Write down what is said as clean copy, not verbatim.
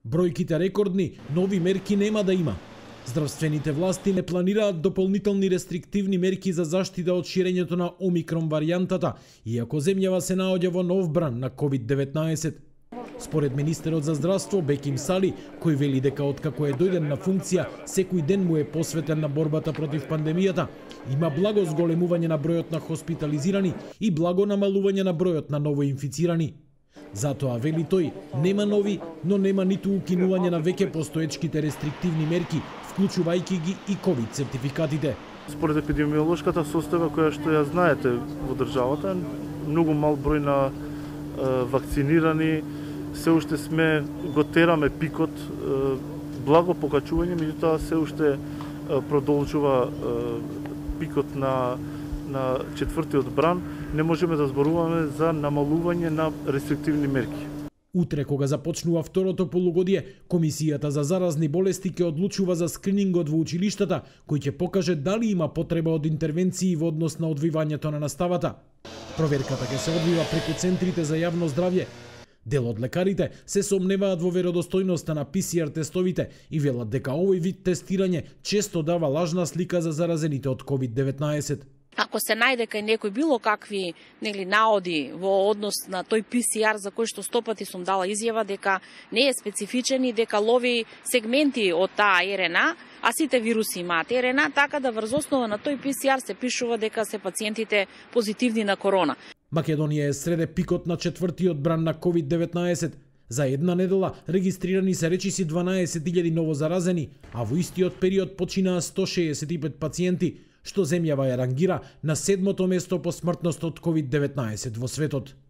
Бројките рекордни, нови мерки нема да има. Здравствените власти не планираат дополнителни рестриктивни мерки за заштита од ширењето на омикрон варијантата, иако земјава се наоѓа во нов бран на COVID-19. Според министерот за здравство Беким Сали, кој вели дека откако е дојден на функција, секој ден му е посветен на борбата против пандемијата, има благо зголемување на бројот на хоспитализирани и благо намалување на бројот на новоинфицирани. Затоа, вели тој, нема нови, но нема ниту укинување на веќе постоечките рестриктивни мерки, вклучувајќи ги и ковид сертификатите. Според епидемиолошката состојба која што ја знаете во државата, многу мал број на вакцинирани, се уште го тераме пикот, благо покачување, меѓутоа се уште продолжува пикот на четвртиот бран, не можеме да зборуваме за намалување на рестриктивни мерки. Утре, кога започнува второто полугодие, Комисијата за заразни болести ќе одлучува за скринингот во училиштата, кој ќе покаже дали има потреба од интервенции во однос на одвивањето на наставата. Проверката ќе се одвива преку центрите за јавно здравје. Дел од лекарите се сомневаат во веродостојноста на ПСР тестовите и велат дека овој вид тестирање често дава лажна слика за заразените од COVID-19. Ако се најде кај некој било какви наоди во однос на тој ПСР за кој што 100 пати сум дала изјава дека не е специфичен и дека лови сегменти од таа РНА, а сите вируси имаат РНА, така да врз основа на тој ПСР се пишува дека се пациентите позитивни на корона. Македонија е среде пикот на четвртиот бран на COVID-19. За една недела регистрирани се речиси 12.000 новозаразени, а во истиот период починаа 165 пациенти, што земјава ја рангира на 7-то место по смртност од COVID-19 во светот.